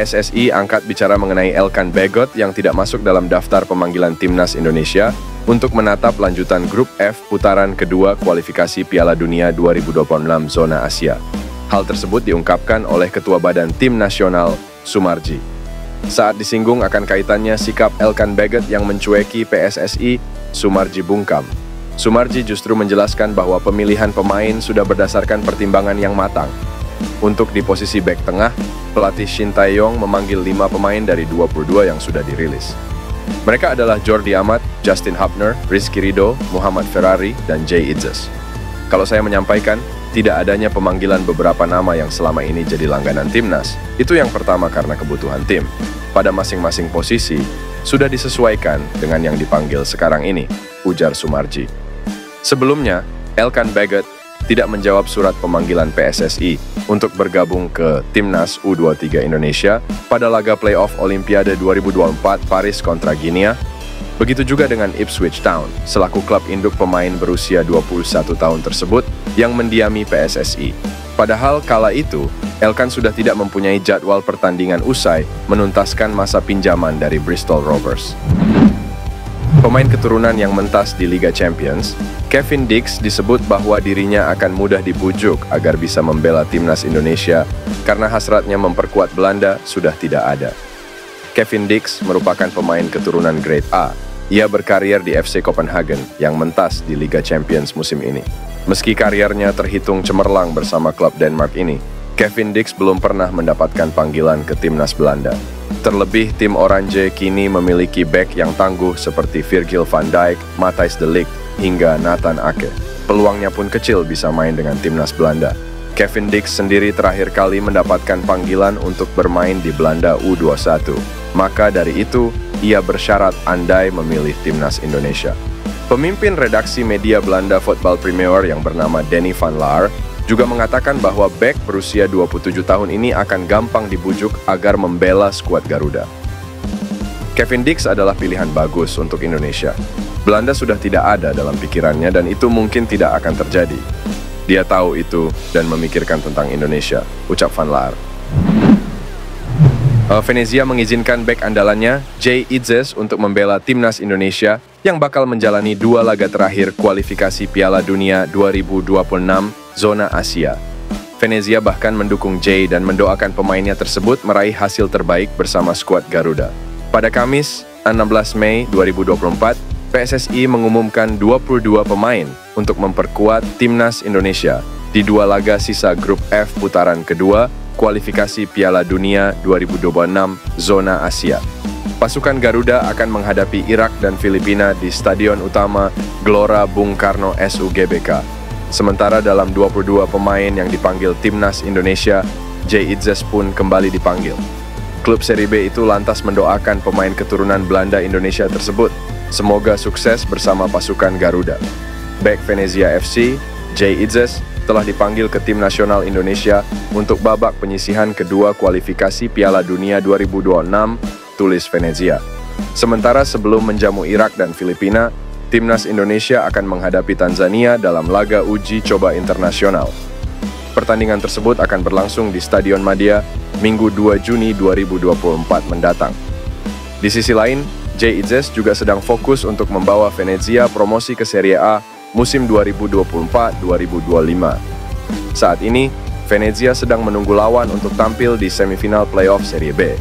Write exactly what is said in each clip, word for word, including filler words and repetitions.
S S I angkat bicara mengenai Elkan Bagot yang tidak masuk dalam daftar pemanggilan Timnas Indonesia untuk menatap lanjutan Grup F putaran kedua kualifikasi Piala Dunia dua ribu dua puluh enam zona Asia. Hal tersebut diungkapkan oleh Ketua Badan Tim Nasional, Soemarji. Saat disinggung akan kaitannya sikap Elkan Bagot yang mencueki P S S I, Soemarji bungkam. Soemarji justru menjelaskan bahwa pemilihan pemain sudah berdasarkan pertimbangan yang matang. Untuk di posisi bek tengah, pelatih Shin Tae-yong memanggil lima pemain dari dua puluh dua yang sudah dirilis. Mereka adalah Jordi Amat, Justin Hubner, Rizky Ridho, Muhammad Ferrari, dan Jay Itzes. Kalau saya menyampaikan, tidak adanya pemanggilan beberapa nama yang selama ini jadi langganan timnas, itu yang pertama karena kebutuhan tim. Pada masing-masing posisi, sudah disesuaikan dengan yang dipanggil sekarang ini, ujar Soemarji. Sebelumnya, Elkan Bagot tidak menjawab surat pemanggilan P S S I untuk bergabung ke Timnas U dua puluh tiga Indonesia pada laga playoff Olimpiade dua ribu dua puluh empat Paris kontra Guinea. Begitu juga dengan Ipswich Town, selaku klub induk pemain berusia dua puluh satu tahun tersebut yang mendiami P S S I. Padahal kala itu, Elkan sudah tidak mempunyai jadwal pertandingan usai menuntaskan masa pinjaman dari Bristol Rovers. Pemain keturunan yang mentas di Liga Champions, Kevin Dix disebut bahwa dirinya akan mudah dibujuk agar bisa membela Timnas Indonesia karena hasratnya memperkuat Belanda sudah tidak ada. Kevin Dix merupakan pemain keturunan Grade A. Ia berkarier di F C Copenhagen yang mentas di Liga Champions musim ini. Meski kariernya terhitung cemerlang bersama klub Denmark ini, Kevin Dix belum pernah mendapatkan panggilan ke Timnas Belanda. Terlebih, tim Oranje kini memiliki bek yang tangguh seperti Virgil van Dijk, Matthijs de Ligt, hingga Nathan Ake. Peluangnya pun kecil bisa main dengan Timnas Belanda. Kevin Dix sendiri terakhir kali mendapatkan panggilan untuk bermain di Belanda U dua puluh satu. Maka dari itu, ia bersyarat andai memilih Timnas Indonesia. Pemimpin redaksi media Belanda Voetbal Premier yang bernama Danny van Laar juga mengatakan bahwa bek berusia dua puluh tujuh tahun ini akan gampang dibujuk agar membela skuad Garuda. Kevin Dix adalah pilihan bagus untuk Indonesia. Belanda sudah tidak ada dalam pikirannya dan itu mungkin tidak akan terjadi. Dia tahu itu dan memikirkan tentang Indonesia, ucap Van Laar. Uh, Venezia mengizinkan bek andalannya, Jay Itzes, untuk membela Timnas Indonesia yang bakal menjalani dua laga terakhir kualifikasi Piala Dunia dua ribu dua puluh enam zona Asia. Venezia bahkan mendukung Jay dan mendoakan pemainnya tersebut meraih hasil terbaik bersama skuad Garuda. Pada Kamis, enam belas Mei dua ribu dua puluh empat, P S S I mengumumkan dua puluh dua pemain untuk memperkuat Timnas Indonesia di dua laga sisa Grup F putaran kedua kualifikasi Piala Dunia dua ribu dua puluh enam zona Asia. Pasukan Garuda akan menghadapi Irak dan Filipina di Stadion Utama Gelora Bung Karno S U G B K. Sementara dalam dua puluh dua pemain yang dipanggil Timnas Indonesia, Jay Itzes pun kembali dipanggil. Klub Serie B itu lantas mendoakan pemain keturunan Belanda Indonesia tersebut. Semoga sukses bersama pasukan Garuda. Bek Venezia F C, Jay Itzes, telah dipanggil ke Tim Nasional Indonesia untuk babak penyisihan kedua kualifikasi Piala Dunia dua ribu dua puluh enam, tulis Venezia. Sementara sebelum menjamu Irak dan Filipina, Timnas Indonesia akan menghadapi Tanzania dalam laga uji coba internasional. Pertandingan tersebut akan berlangsung di Stadion Madia, Minggu dua Juni dua ribu dua puluh empat mendatang. Di sisi lain, Jay Itzes juga sedang fokus untuk membawa Venezia promosi ke Serie A musim dua ribu dua puluh empat dua ribu dua puluh lima. Saat ini, Venezia sedang menunggu lawan untuk tampil di semifinal playoff Serie B.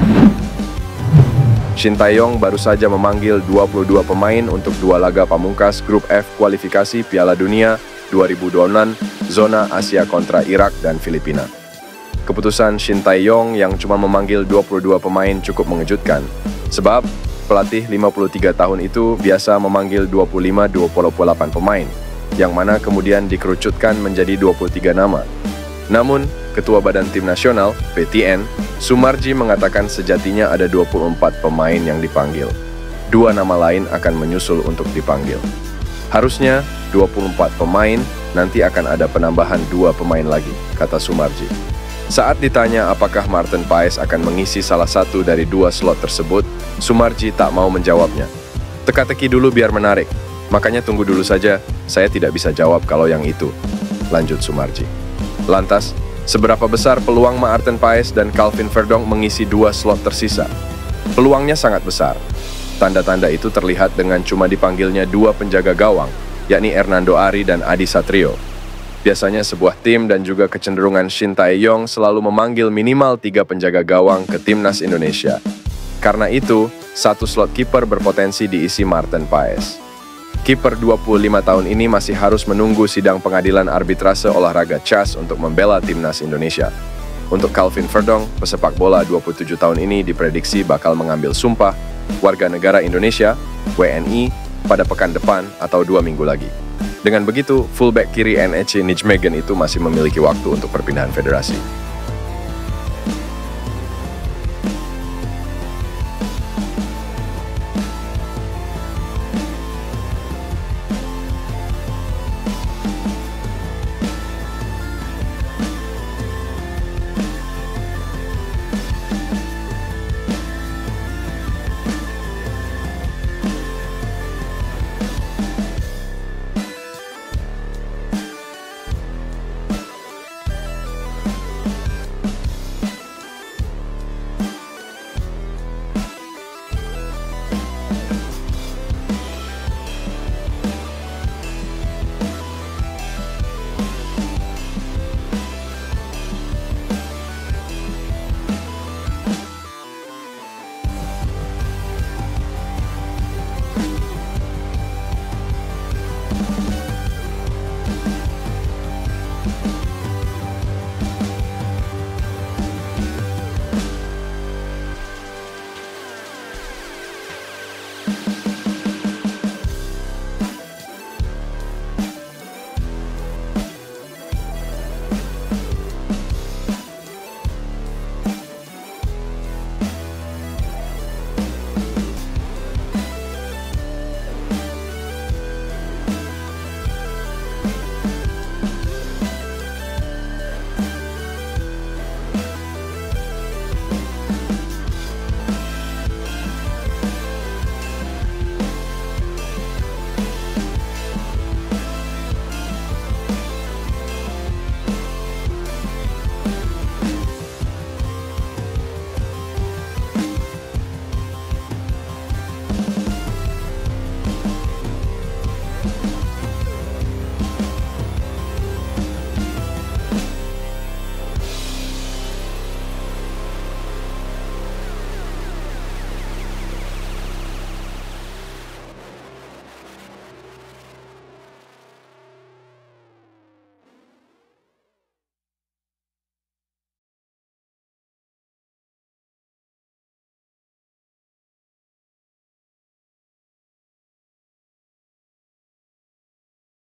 Shin Tae-yong baru saja memanggil dua puluh dua pemain untuk dua laga pamungkas Grup F kualifikasi Piala Dunia dua ribu dua puluh enam zona Asia kontra Irak dan Filipina. Keputusan Shin Tae-yong yang cuma memanggil dua puluh dua pemain cukup mengejutkan, sebab pelatih lima puluh tiga tahun itu biasa memanggil dua puluh lima sampai dua puluh delapan pemain, yang mana kemudian dikerucutkan menjadi dua puluh tiga nama. Namun, Ketua Badan Tim Nasional, P T N, Soemarji mengatakan sejatinya ada dua puluh empat pemain yang dipanggil. Dua nama lain akan menyusul untuk dipanggil. Harusnya dua puluh empat pemain, nanti akan ada penambahan dua pemain lagi, kata Soemarji. Saat ditanya apakah Maarten Paes akan mengisi salah satu dari dua slot tersebut, Soemarji tak mau menjawabnya. Teka-teki dulu biar menarik, makanya tunggu dulu saja, saya tidak bisa jawab kalau yang itu, lanjut Soemarji. Lantas, Seberapa besar peluang Maarten Paes dan Calvin Verdonk mengisi dua slot tersisa? Peluangnya sangat besar. Tanda-tanda itu terlihat dengan cuma dipanggilnya dua penjaga gawang, yakni Hernando Ari dan Adi Satrio. Biasanya sebuah tim dan juga kecenderungan Shin Tae-yong selalu memanggil minimal tiga penjaga gawang ke timnas Indonesia. Karena itu, satu slot kiper berpotensi diisi Maarten Paes. Kiper dua puluh lima tahun ini masih harus menunggu sidang pengadilan arbitrase olahraga C A S untuk membela timnas Indonesia. Untuk Calvin Verdonk, pesepak bola dua puluh tujuh tahun ini diprediksi bakal mengambil sumpah warga negara Indonesia W N I pada pekan depan atau dua minggu lagi. Dengan begitu, fullback kiri N E C Nijmegen itu masih memiliki waktu untuk perpindahan federasi.